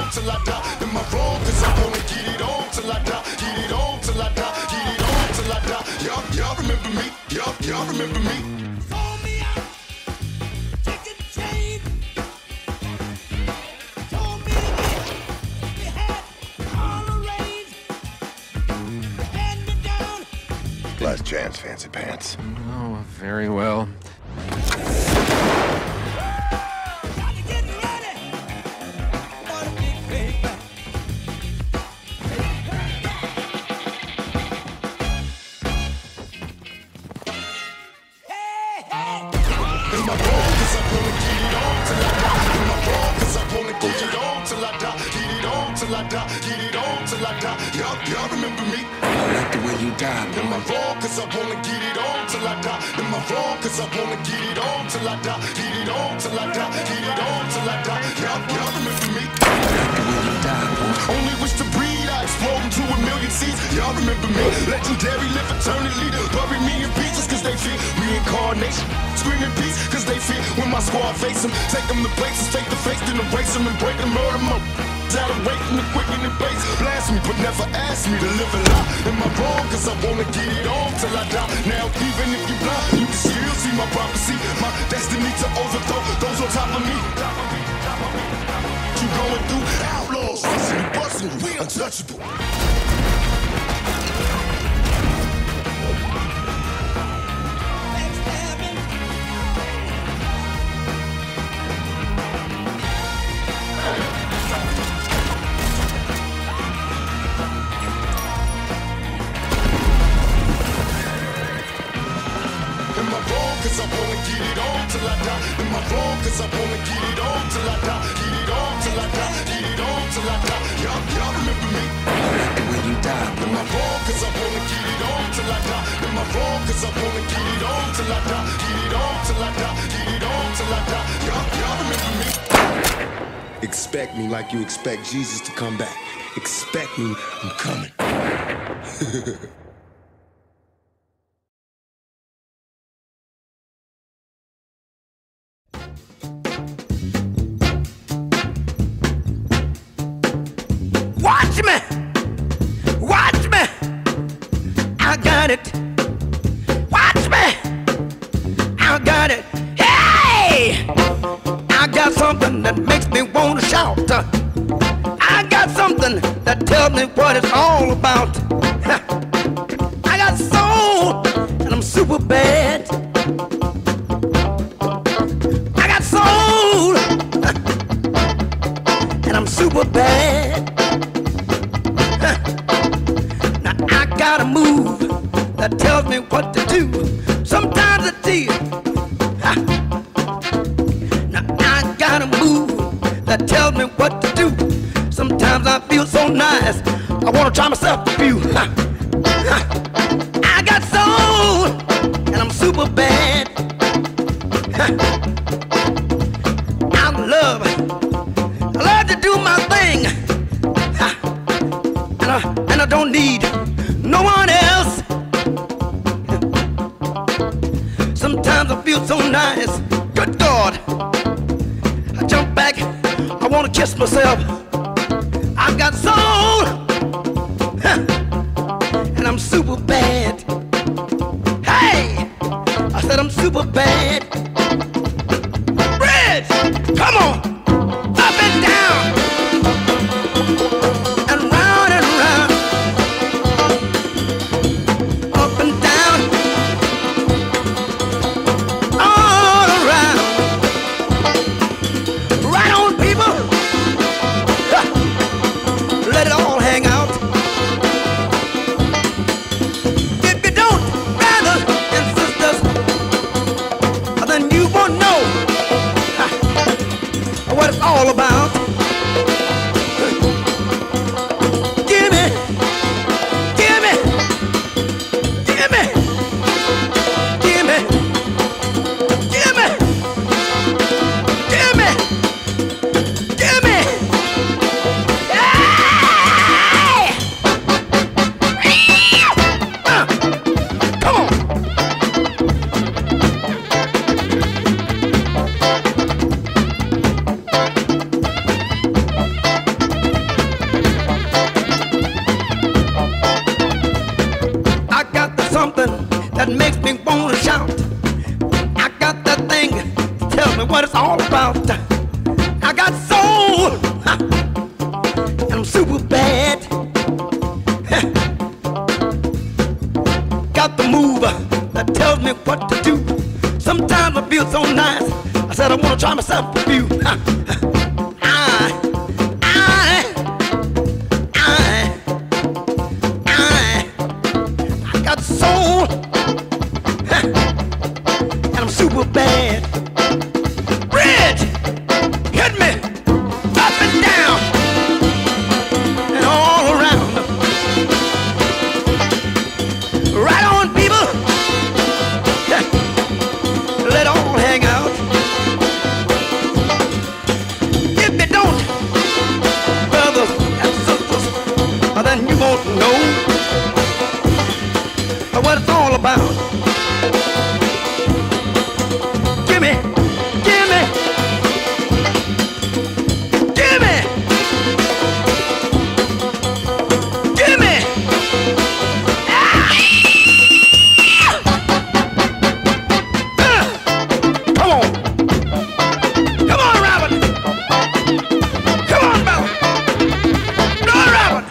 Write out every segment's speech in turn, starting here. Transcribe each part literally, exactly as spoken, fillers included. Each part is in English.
on till I die. Am I wrong? Cause I wanna get it on till I die. Get it on till I die. Get it on till I die. Y'all, y'all remember me? Y'all, y'all remember me? Call me out, chicken chain. Told me to get, we had all arranged. Hand me down. Last chance, fancy pants. Oh, very well. Got to get ready for the big payback. Hey, hey. Am I wrong? Cause I wanna get it on till I die. Am I wrong? Cause I wanna get it on till I die. Get it on till I die. Get it on till I die. Y'all, y'all remember me? I like the way you died, Am I boy. wrong? Cause I wanna get it on till I die. Am I wrong? Cause I wanna get it on till I die. Get it on till I die. Get it on till I die. Y'all, y'all remember me? I like the way you died, boy. Only wish to breed, I explode into a million seeds. Y'all remember me? Legendary, live eternally. Bury me in pieces cause they fear reincarnation. Screaming peace cause they fear when my squad face them. Take them to places, face to face, then erase them and break them, murder them. Out of waiting to quicken the base. Blast me, but never ask me to live a lie. Am I wrong? Cause I wanna get it on till I die. Now, even if you blind, you can still see my prophecy. My destiny to overthrow those on top of me. You going through outlaws, rushing you, busting you, we untouchable. Backstabbing. Am I wrong? Cause I wanna get it on till I die. Am I wrong? Cause I wanna get it on till I die. Get it on till I die. Get it on till I die. Y'all, y'all remember me? I like the way you died, Am I boy. wrong? Cause I wanna get it on till I die. Am I wrong? Cause I wanna get it on till I die. Get it on till I die. Get it on till I die. Y'all, y'all remember me? Expect me like you expect Jesus to come back. Expect me, I'm coming. Watch me! Watch me! I got it! Watch me! I got it! Hey! I got something that makes me want to shout. I got something that tells me what it's all about. I got soul and I'm super bad. I got soul and I'm super bad. Now I got a move that tells me what to do. Sometimes it's easy. Now I got a move that tells me what to do. Sometimes I feel so nice, I wanna try myself a few. I got soul and I'm super bad. I love it. I love to do my thing. And I, and I don't need no one else. Sometimes I feel so nice. Good God. I jump back. I want to kiss myself. I've got soul. And I'm super bad. Hey! I said I'm super bad. Bridge! Come on! Up and down! And round and round. Up and down. All around. Right on, people. Ha. Let it all hang out. If you don't, brothers and sisters, then I wanna try myself with you. I, I, I, I, I got soul, and I'm super bad. Bridge, hit me up and down and all around. Right on, people. Let all hang out. If you don't, brothers and sisters, then you won't know what it's all about. Gimme, gimme, gimme, gimme. Ah! Uh, come on, come on, Robin. Come on, brother. Go on, Robin.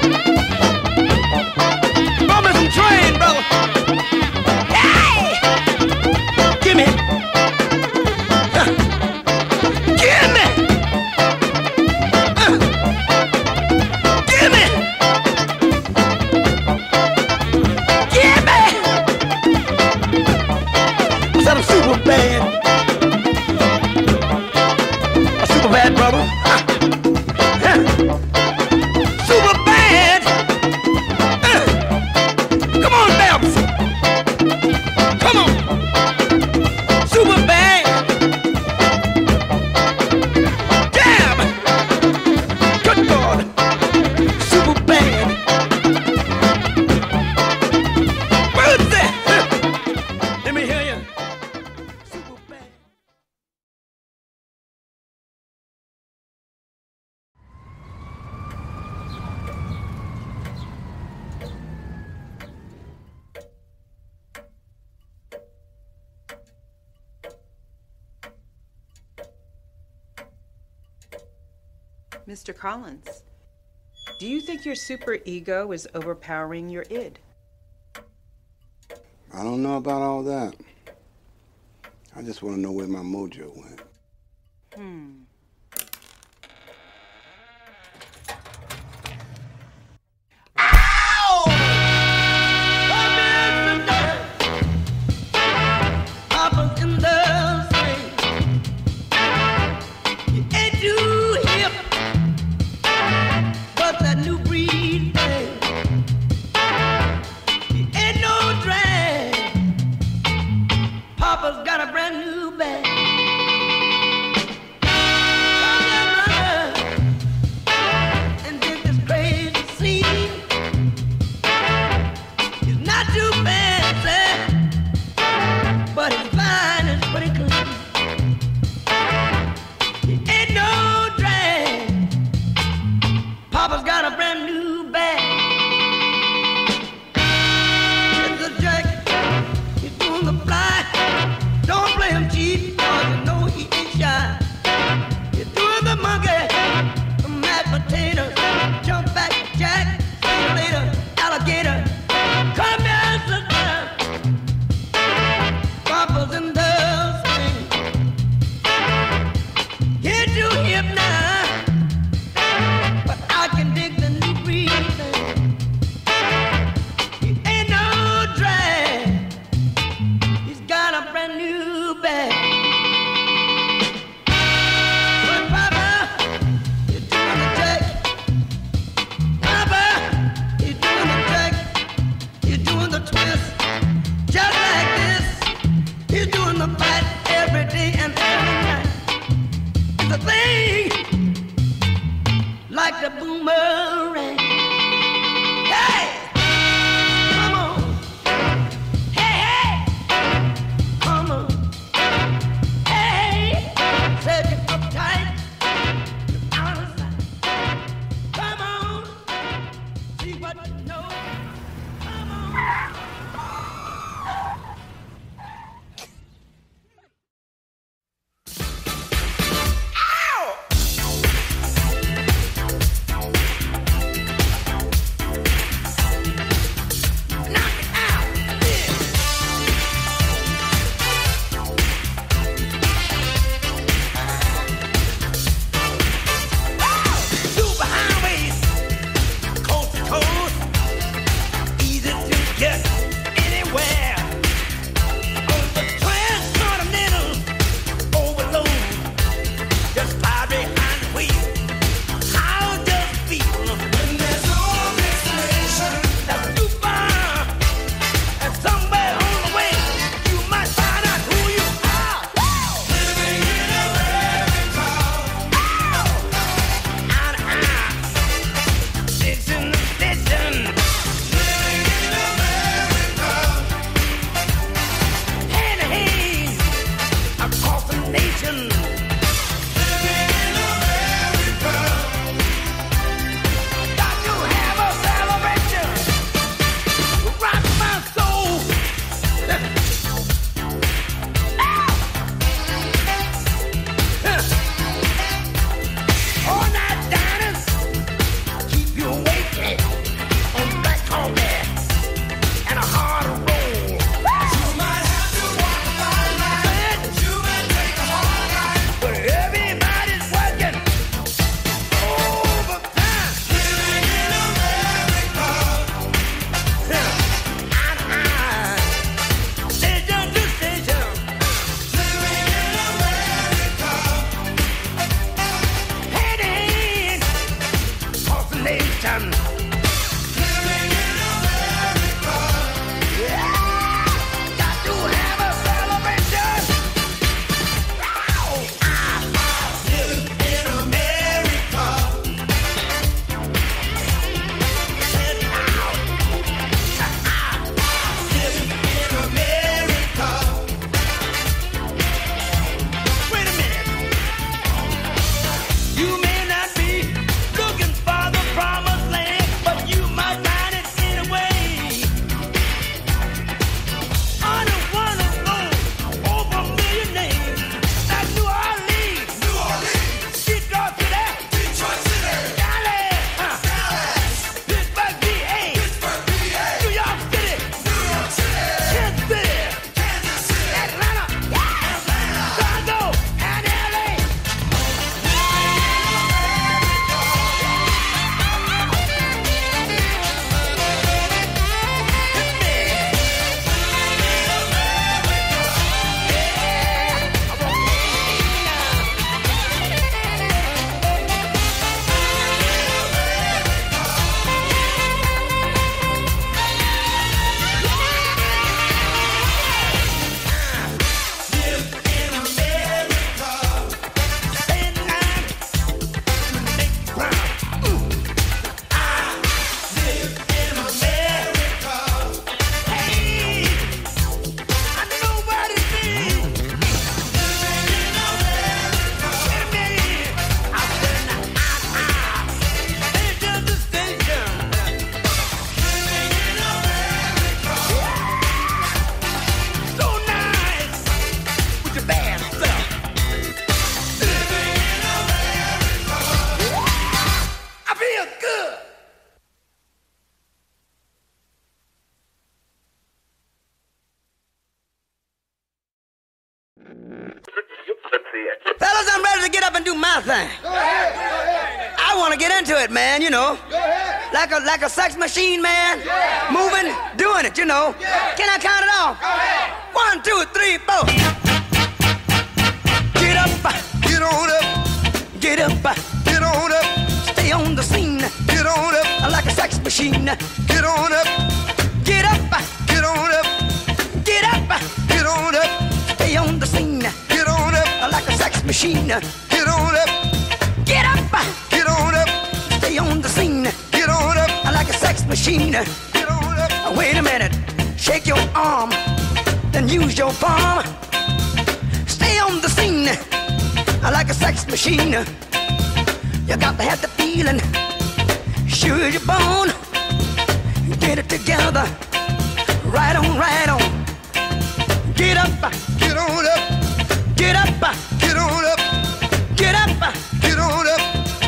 Bump me some train, brother. Hey! Gimme. Uh, gimme. Uh, gimme. Gimme. I said I'm super bad. I'm super bad, brother. Uh, yeah. Super bad. Uh, come on, Babs. Come on. Super bad. Damn. Good God. Super bad. What's that? Uh, let me hear you. Super bad. Mister Collins, do you think your super ego is overpowering your id? I don't know about all that. I just want to know where my mojo went. Hmm. Papa's in the swing. You ain't too hip, but that new breed thing. You ain't no drag. Papa's got a brand new bag. Come here, mother, and dig this crazy scene. It's not too fancy, but it's fine, it's pretty clean. It ain't no drag. Papa's got a brand new bag. It's a jack, he's doing the fly. Don't play him cheap, cause you know he ain't shy. He's doing the monkey, the mashed potatoes. Jump back, jack, see you later, alligator. Come here, sister. Papa's in the swing. Get you hip now, but I can dig the new breed thing. He ain't no drag. He's got a brand new bag. But Papa, you're doing the jack. Papa, you're doing the jack. You're doing the twist. Just like this. He's doing the fight every day and every night. It's a thing like the boomerang. Hey! Come on. Hey, hey! Come on. Hey! Said you're uptight. You're out of sight. Come on. See what you know. Come on. Ow! celebration. Living in America. Yeah, got to have a celebration. Living in America. Living in America. Wait a minute. You may not be looking for the promised land, but you might find it anyway. Under one of those over a million names, like New Orleans, New Orleans, Detroit City, Detroit City, Dallas, huh? Dallas, Pittsburgh, P A, Pittsburgh, P A, New York City, New York City, Kansas City, Kansas City, Atlanta, Atlanta, Chicago, and L A. Fellas, I'm ready to get up and do my thing. Go ahead, go ahead. I want to get into it, man, you know. Go ahead. Like a like a sex machine, man. Yeah. Moving, doing it, you know. Yeah. Can I count it off? Go ahead. One, two, three, four. Get up, Get on up, get up, get on up, stay on the scene. get on up, Like a sex machine. get on up, Get up, get on up, get up, get on up, stay on the scene. get on up, Like a sex machine. get on up, Get up, get on up, stay on the scene. get on up, Like a sex machine. get on up. Wait a minute, shake your arm, then use your palm. Stay on the scene like a sex machine. You got to have the feeling, sure you're born. Get it together, right on, right on. Get up, Get on up, get up, get on up, get up. get on up.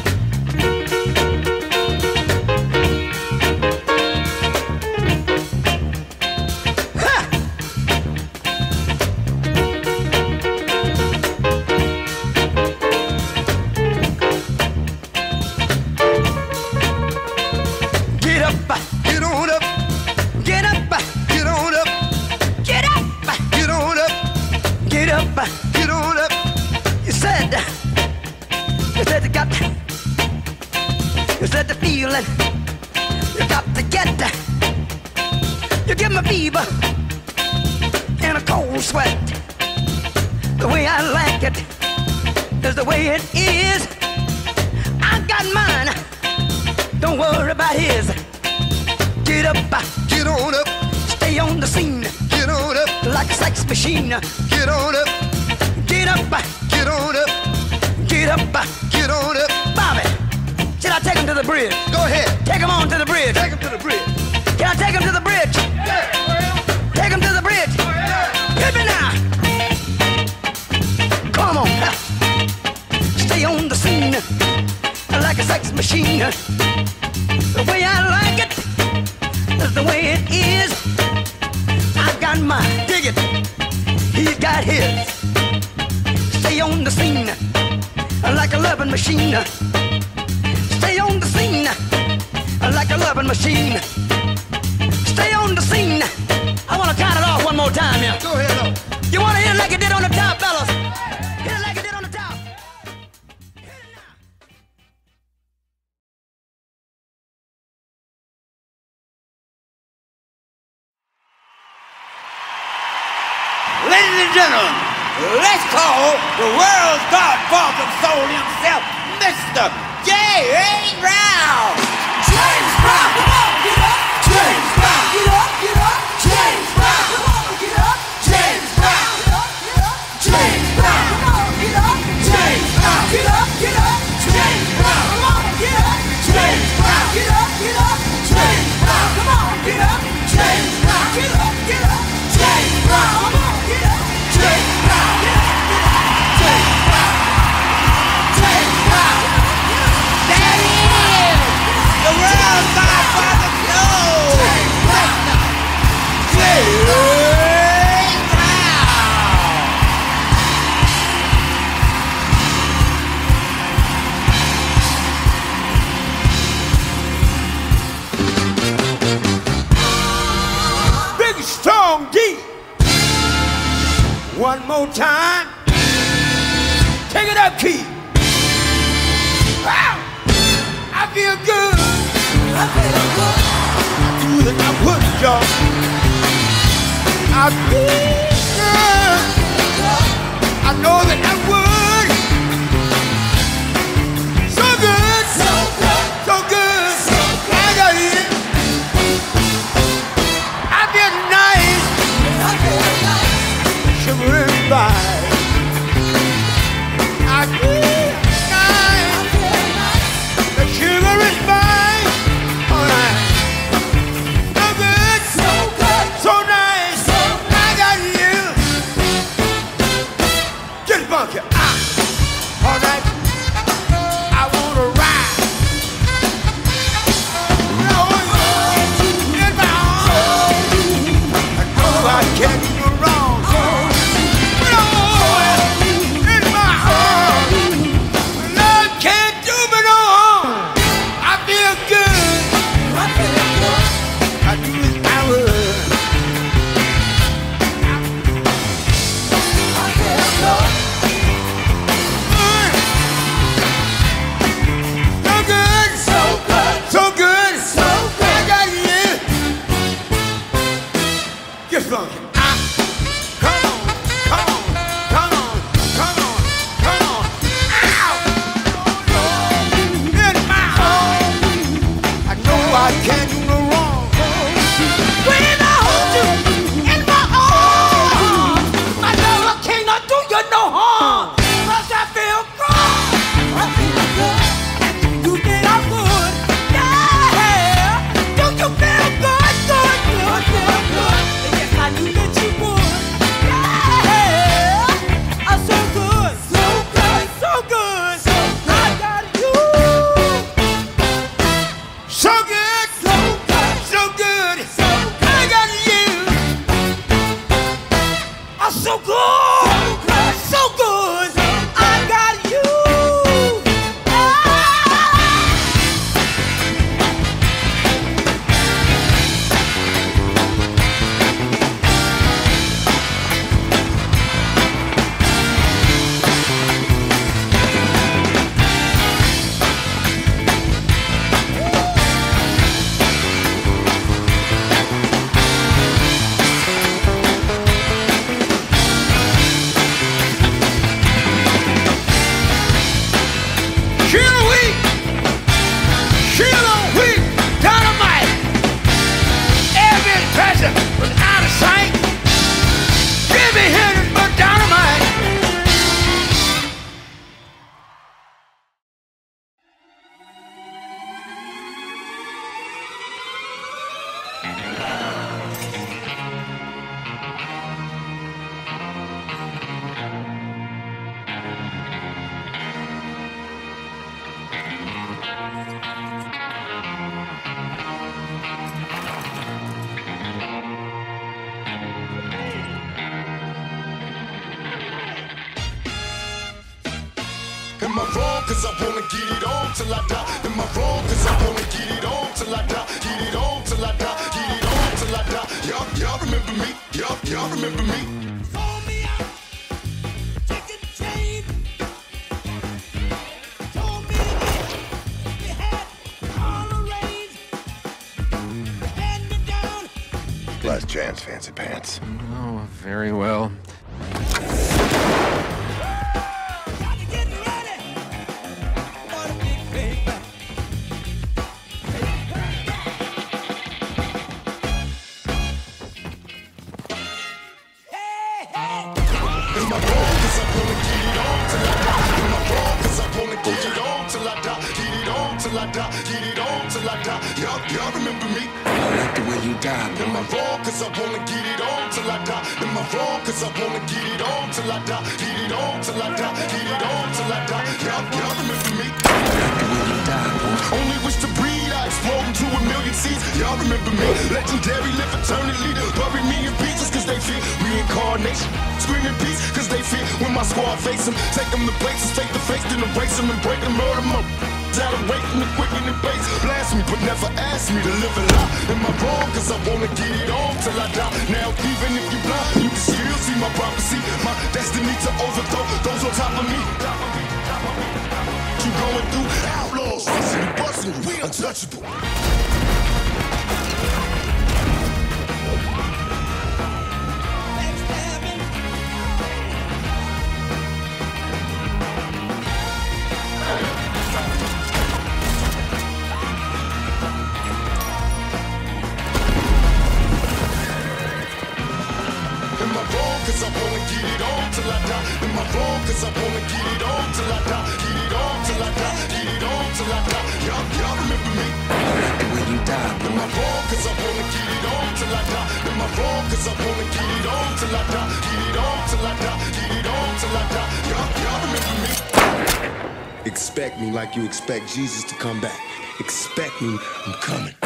Ha! Get up, Get on up, get up, get on up, get up, get on up, get up. get on up. You said, you said you got, you said the feeling, you got to get, you give me fever and a cold sweat. The way I like it is the way it is. I got mine, don't worry about his. Get up, Get on up, stay on the scene get on up, like a sex machine. get on up, Get up, get on up, get up. get on up. Bobby, should I take him to the bridge? Go ahead, Take him on to the bridge. take him to the bridge. Can I take him to the bridge? Take him to the bridge. Hit me now. Come on. Stay on the scene like a sex machine. The way I like it is the way it is. I got mine. Dig it. He's got his. Stay on the scene like a loving machine. Stay on the scene like a loving machine. Stay on the scene. I want to count it off one more time, yeah. Go ahead up. You want to hit it like it did on the top, fellas? Hit it like it did on the top. Ladies and gentlemen, let's call the world's godfather of soul himself, Mister James Brown. James Brown, come on, get up. James Brown, get up, get up. James Brown, come on, get up. James Brown, get up, get up. James Brown, come on, get up. James Brown, get up, get up. James Brown, come on, get up. James Brown, get up, get up. James Brown, come on, get up. James Brown, get up, get up. James Brown, come on, get up. James Brown, get up, get up. James Brown, James Brown. There he is, the world's godfather of soul. James Brown, James Brown. Big strong D. One more time. Take it up, Keith. Wow. I feel good. I feel good. Do that I would, y'all. I feel good. I know that I would. So good. So good. So good. So good. I got it. I feel nice. I feel nice. Shivering by. I feel nice. I feel nice. The sugar is mine. All right. So good. So good. So nice. So I got you. Just funky. Ah. All right. I wanna ride. Oh, in my arms. I know I can't do wrong. Oh, in my arms. Love can't do me no harm. I feel good. I feel good. I do as I would. I feel good. So good. So good. So good. So good. I got you. Just funky. Ah. Come on. Come on. Come on. Come on. Come on. Ow. In my arms. I know I can't do no wrong. When I hold you in my arms, I know I cannot do you no harm. 'Cause I feel good. I feel good. You think I'm good? Yeah. Do you feel good? Good, good, good, good. Yes, I knew that you would. Yeah. I'm so good. So good. So good. So good. I got you. So good. So good. So good. So good. I got you. I'm so good, so good, I got you. Sheila Wheat. Sheila Wheat. Dynamite. Every treasure was out of sight. Jimmy Hendrix but dynamite. Am I wrong? Cause I wanna get it on till I die. Am I wrong? Cause I wanna get it on till I die. Get it on till I die. Get it on till I die. Y'all, y'all remember me? Y'all, y'all remember me? Call me out, take a train. Told me that you had all arranged. Hand me down. Last chance, fancy pants. Oh, very well. I roll, cause I wanna get it on till I die. Am I wrong? Cause I wanna get it on till I die. Get it on till I die. Get it on till I die. Y'all, y'all remember me? I like the way you die, boy. Am I wrong? Cause I wanna get it on till I die. Am I wrong? Cause I wanna get it on till I die. Get it on till I die. Get it on till I die. Y'all, y'all remember me? I like the way you die, boy. Only wish to breathe, I explode into a million seeds. Y'all remember me? Legendary, live eternally. Bury me in pieces cause they fear reincarnation. Screaming peace cause they fear when my squad face them. Take them to places, take the face, then erase them and break them, murder them. Out of waiting to quicken the base. Blast me, but never ask me to live a lie. Am I wrong? Cause I wanna get it on till I die. Now, even if you blind, you can still see my prophecy. My destiny to overthrow those on top of me. You going through outlaws, rushing and busting you. We untouchable. Cause I wanna get it on till I die. Am I wrong? Cause I wanna get it on till I die. Get it on till I die. Get it on till I die. Y'all, y'all remember me? I like the way you die, boy. Am I wrong? Cause I wanna get it on till I die. Am I wrong? Cause I wanna get it on till I die. Get it on till I die. Get it on till I die. Y'all, y'all remember me? Expect me like you expect Jesus to come back. Expect me, I'm coming.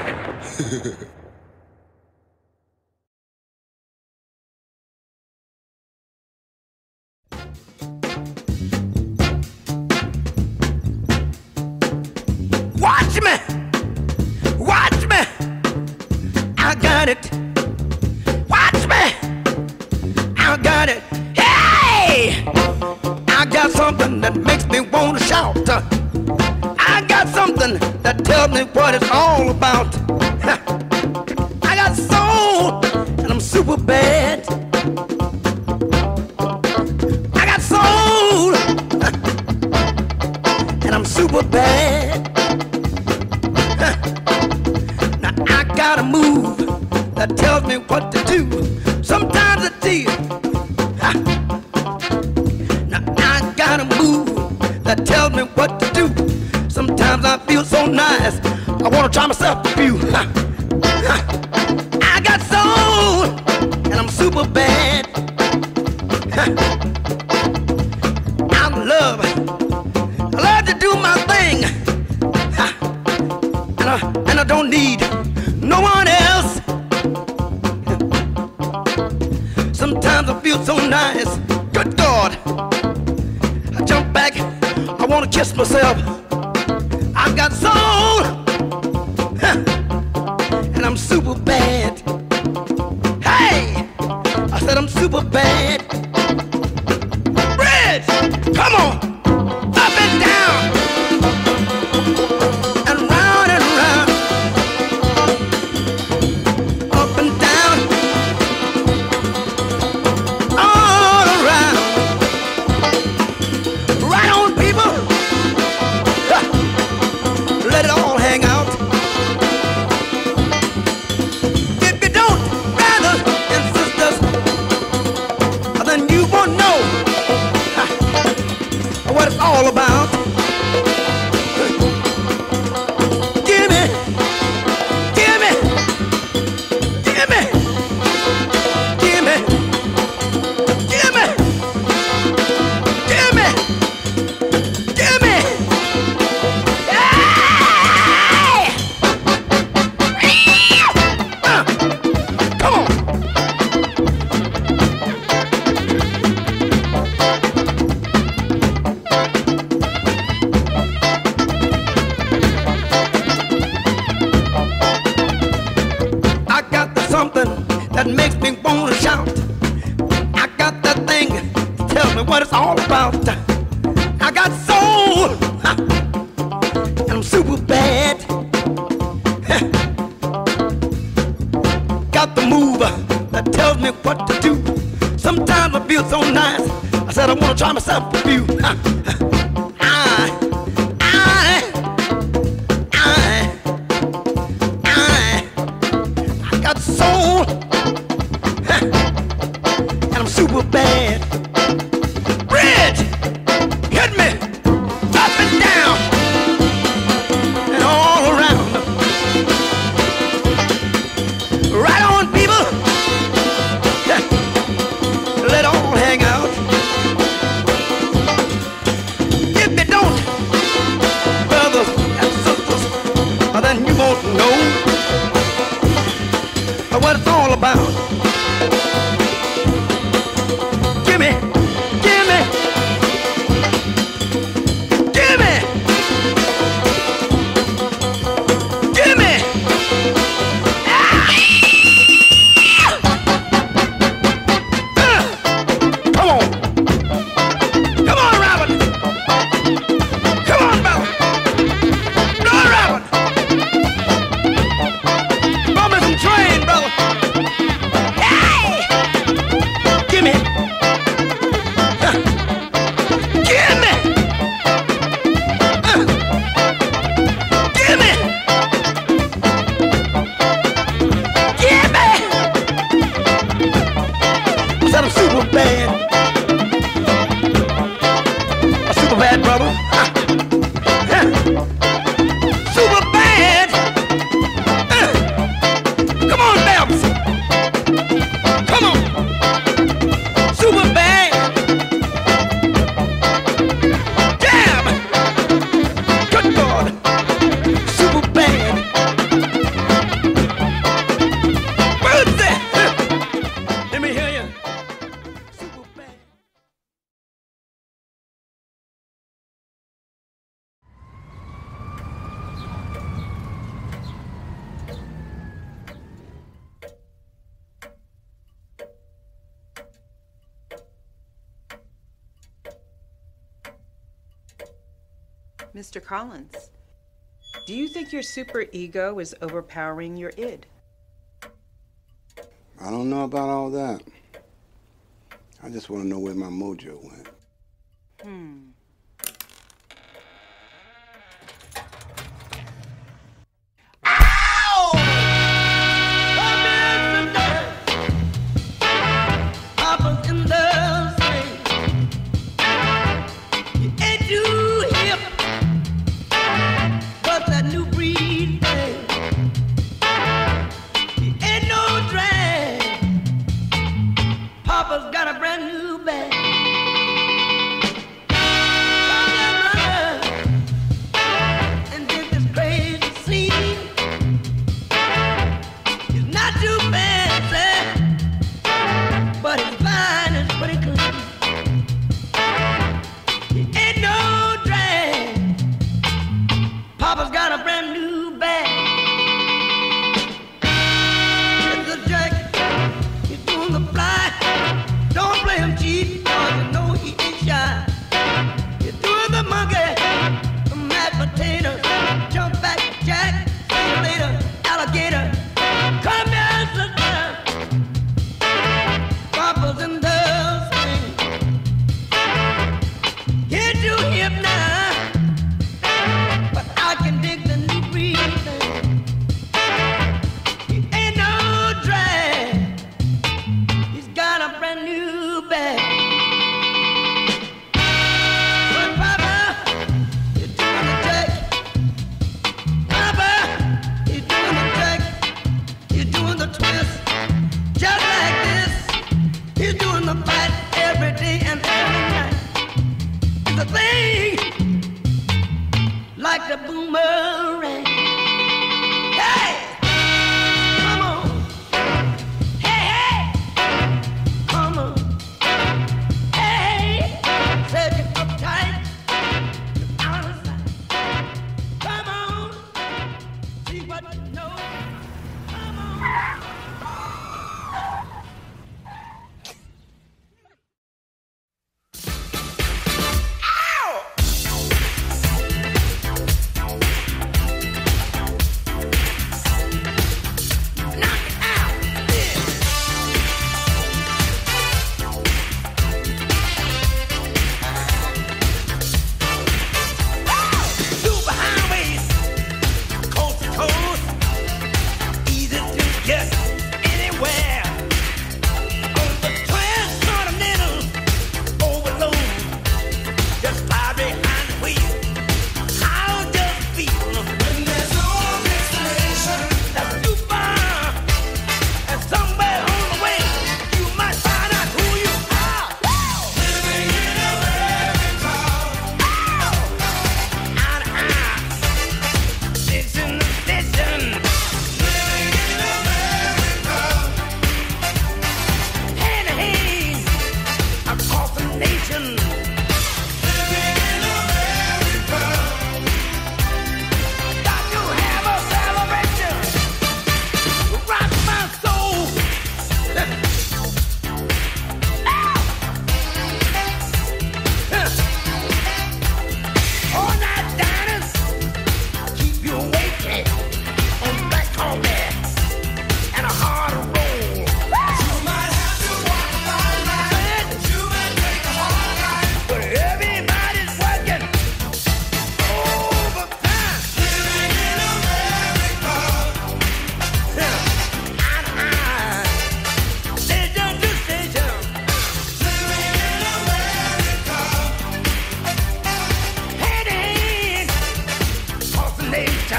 Watch me, watch me, I got it. Watch me, I got it. Hey, I got something that makes me want to shout. I got something that tells me what it's all about. I got soul and I'm super bad. I got soul and I'm super bad. Now I got a move that tells me what to do. Sometimes it's easy. Now I got a move that tells me what to do. Sometimes I feel so nice, I wanna try myself a few. I got soul and I'm super bad. I love, I love to do my thing. And I, and I don't need no one else. Sometimes I feel so nice. Good God, I jump back, I wanna kiss myself. I've got soul, and I'm super bad. Hey, I said I'm super bad. Bridge, come on, up and down. All about. Give me, give me, give me, give me, give me, give me, give me. Hey! Uh, come on. That makes me wanna shout. I got that thing, tell me what it's all about. I got soul, and I'm super bad. Got the move that tells me what to do. Sometimes I feel so nice, I said I wanna try myself a few. I, I, I, I, I got soul. And I'm super bad. on, bounce. Gimme, gimme, gimme, gimme. Ah! Uh, come on, come on, Robert. Come on, brother. Go, Robert. Bump some train, brother. Hey! Gimme. Uh, gimme. Uh, gimme. Gimme. I said I'm super bad. I'm super bad, brother. Uh, uh, super bad. Uh, come on, Babs. Come on. Super bad. Damn. Good God. Super bad. What's that? Uh, let me hear you. Super bad. Mister Collins, do you think your super ego is overpowering your id? I don't know about all that. I just want to know where my mojo went. Hmm. Papa's in the swing. You ain't too hip. What's that new breed thing? You ain't no drag. Papa's got a brand new bag. Come here, mother, and dig this crazy scene. It's not too fancy, but his fine is pretty clean. He ain't no drag. Papa's got a brand new bag. It's a jacket. He's doing the fly. Don't play him cheap, cause you know he ain't shy. He's doing the monkey, the mashed potatoes, jump back, jack, see you later, alligator. Come here, sister. Papa's in the swing. Get too hip now, but I can dig the new breed thing. He ain't no drag. He's got a brand new bag. But Papa, you're doing the jack. Papa, you're doing the jack. You're doing the twist. Just like this. He's doing the fight every day and every night. It's a thing like the boomerang. Hey! Come on. Hey, hey! Come on. Hey! Said you uptight. You're out of sight. Come on. See what you know. Come on. Ow!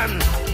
man.